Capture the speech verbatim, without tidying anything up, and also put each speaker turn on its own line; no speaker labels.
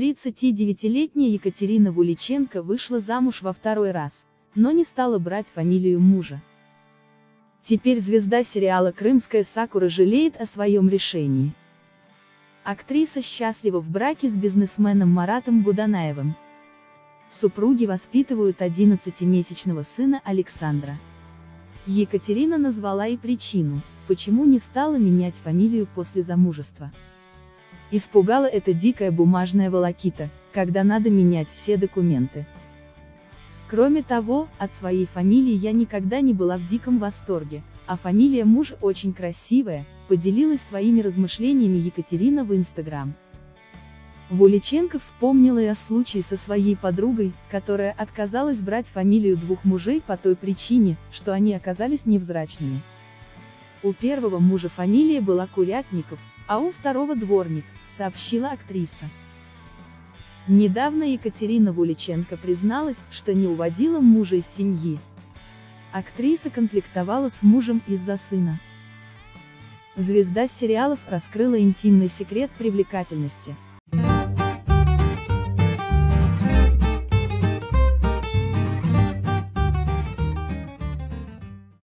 тридцатидевятилетняя Екатерина Вуличенко вышла замуж во второй раз, но не стала брать фамилию мужа. Теперь звезда сериала «Крымская сакура» жалеет о своем решении. Актриса счастлива в браке с бизнесменом Маратом Буданаевым. Супруги воспитывают одиннадцатимесячного сына Александра. Екатерина назвала и причину, почему не стала менять фамилию после замужества. Испугала это дикая бумажная волокита, когда надо менять все документы. Кроме того, от своей фамилии я никогда не была в диком восторге, а фамилия мужа очень красивая, поделилась своими размышлениями Екатерина в Инстаграм. Вуличенко вспомнила и о случае со своей подругой, которая отказалась брать фамилию двух мужей по той причине, что они оказались невзрачными. У первого мужа фамилия была Курятников, а у второго Дворник, сообщила актриса. Недавно Екатерина Вуличенко призналась, что не уводила мужа из семьи. Актриса конфликтовала с мужем из-за сына. Звезда сериалов раскрыла интимный секрет привлекательности.